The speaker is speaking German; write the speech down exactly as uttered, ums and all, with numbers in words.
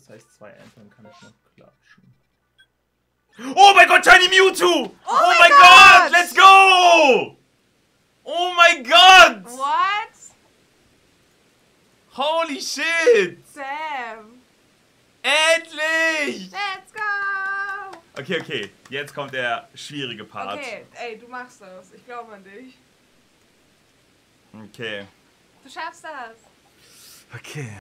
Das heißt, zwei Entern kann ich noch klatschen. Oh mein Gott, Shiny Mewtu! Oh, oh mein Gott! Gott, let's go! Oh mein Gott! What? Holy shit! Sam! Endlich! Let's go! Okay, okay. Jetzt kommt der schwierige Part. Okay, ey, du machst das. Ich glaube an dich. Okay. Du schaffst das. Okay.